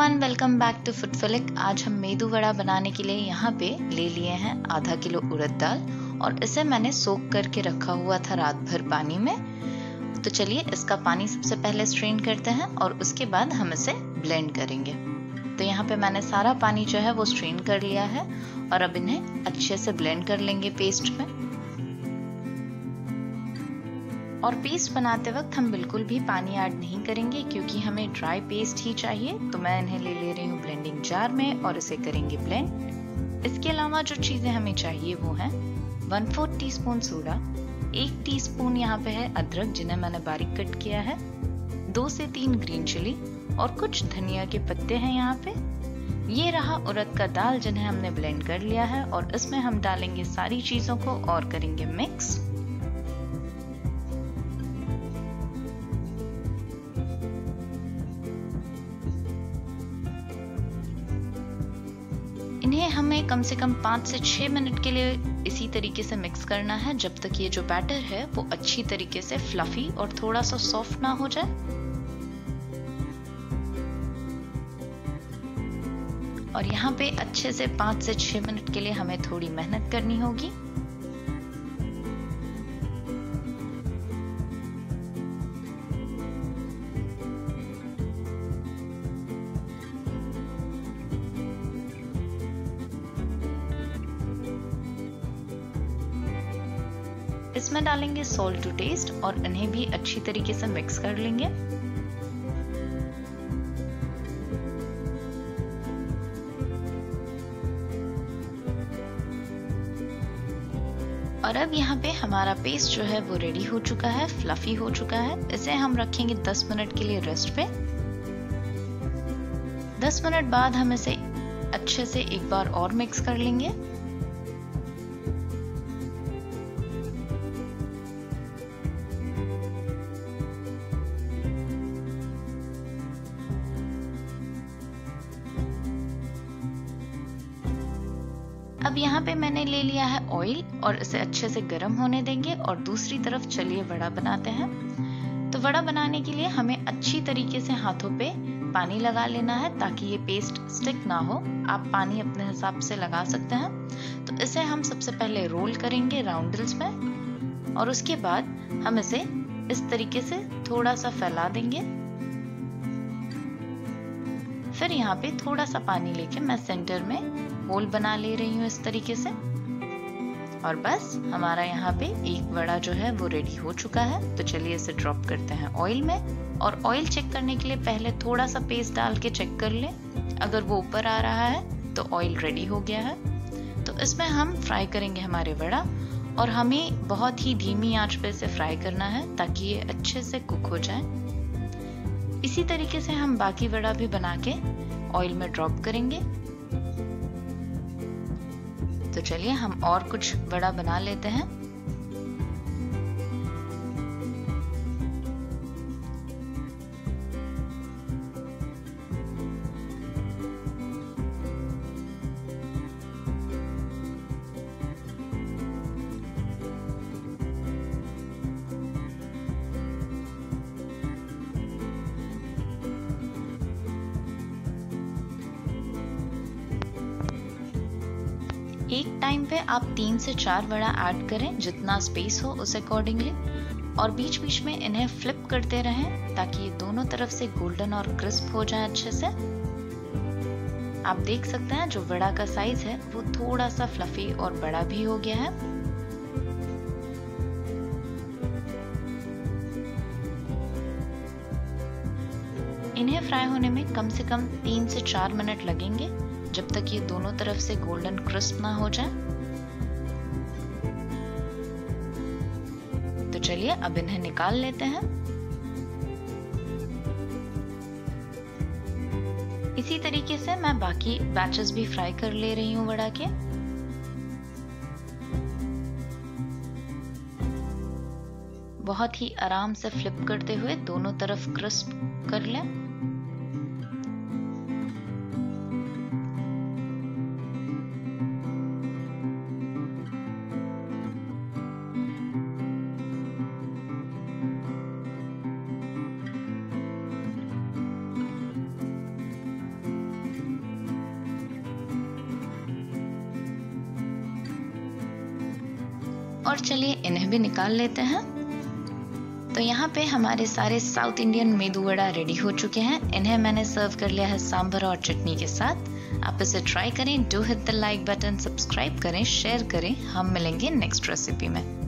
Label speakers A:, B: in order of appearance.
A: Everyone, welcome back to Foodflick. आज हम मेदू वड़ा बनाने के लिए यहाँ पे ले लिए हैं आधा किलो उड़द दाल और इसे मैंने सोक करके रखा हुआ था रात भर पानी में। तो चलिए इसका पानी सबसे पहले स्ट्रेन करते हैं और उसके बाद हम इसे ब्लेंड करेंगे। तो यहाँ पे मैंने सारा पानी जो है वो स्ट्रेन कर लिया है और अब इन्हें अच्छे से ब्लेंड कर लेंगे पेस्ट में। और पेस्ट बनाते वक्त हम बिल्कुल भी पानी ऐड नहीं करेंगे क्योंकि हमें ड्राई पेस्ट ही चाहिए। तो मैं इन्हें ले रही हूँ ब्लेंडिंग जार में और इसे करेंगे ब्लेंड। इसके अलावा जो चीजें हमें चाहिए वो हैं 1/4 टीस्पून सोडा, 1 टीस्पून यहाँ पे है अदरक जिन्हें मैंने बारीक कट किया है, 2 से 3 ग्रीन चिली और कुछ धनिया के पत्ते हैं यहाँ पे। ये रहा उड़द का दाल जिन्हें हमने ब्लेंड कर लिया है और इसमें हम डालेंगे सारी चीजों को और करेंगे मिक्स। इन्हें हमें कम से कम 5 से 6 मिनट के लिए इसी तरीके से मिक्स करना है जब तक ये जो बैटर है वो अच्छी तरीके से फ्लफी और थोड़ा सा सॉफ्ट ना हो जाए। और यहाँ पे अच्छे से 5 से 6 मिनट के लिए हमें थोड़ी मेहनत करनी होगी। इसमें डालेंगे सॉल्ट टू टेस्ट और इन्हें भी अच्छी तरीके से मिक्स कर लेंगे। और अब यहाँ पे हमारा पेस्ट जो है वो रेडी हो चुका है, फ्लफी हो चुका है। इसे हम रखेंगे 10 मिनट के लिए रेस्ट पे। 10 मिनट बाद हम इसे अच्छे से एक बार और मिक्स कर लेंगे। अब यहाँ पे मैंने ले लिया है ऑयल और इसे अच्छे से गर्म होने देंगे और दूसरी तरफ चलिए वड़ा बनाते हैं। तो वड़ा बनाने के लिए हमें अच्छी तरीके से हाथों पे पानी लगा लेना है ताकि ये पेस्ट स्टिक ना हो। आप पानी अपने हिसाब से लगा सकते हैं। तो इसे हम सबसे पहले रोल करेंगे राउंडल्स में और उसके बाद हम इसे इस तरीके से थोड़ा सा फैला देंगे। फिर यहाँ पे थोड़ा सा पानी लेके मैं सेंटर में होल बना ले रही हूँ इस तरीके से। और बस हमारा यहाँ पे एक वड़ा जो है वो रेडी हो चुका है। तो चलिए इसे ड्रॉप करते हैं ऑयल में। और ऑयल चेक करने के लिए पहले थोड़ा सा पेस्ट डाल के चेक कर लें। अगर वो ऊपर आ रहा है तो ऑयल रेडी हो गया है। तो इसमें हम फ्राई करेंगे हमारे वड़ा और हमें बहुत ही धीमी आंच पे इसे फ्राई करना है ताकि ये अच्छे से कुक हो जाए। इसी तरीके से हम बाकी वड़ा भी बना के ऑयल में ड्रॉप करेंगे। तो चलिए हम और कुछ वड़ा बना लेते हैं। एक टाइम पे आप 3 से 4 वड़ा ऐड करें, जितना स्पेस हो उस अकॉर्डिंगली। और बीच बीच में इन्हें फ्लिप करते रहें ताकि ये दोनों तरफ से गोल्डन और क्रिस्प हो जाए अच्छे से। आप देख सकते हैं जो वड़ा का साइज है वो थोड़ा सा फ्लफी और बड़ा भी हो गया है। इन्हें फ्राई होने में कम से कम 3 से 4 मिनट लगेंगे जब तक ये दोनों तरफ से गोल्डन क्रिस्प ना हो जाए। तो चलिए अब इन्हें निकाल लेते हैं। इसी तरीके से मैं बाकी बैचेस भी फ्राई कर ले रही हूँ वड़ा के। बहुत ही आराम से फ्लिप करते हुए दोनों तरफ क्रिस्प कर लें। और चलिए इन्हें भी निकाल लेते हैं। तो यहाँ पे हमारे सारे south Indian medu vada ready हो चुके हैं। इन्हें मैंने सर्व कर लिया है सांभर और चटनी के साथ। आप इसे ट्राई करें। Do hit the like button, subscribe करें, शेयर करें। हम मिलेंगे नेक्स्ट रेसिपी में।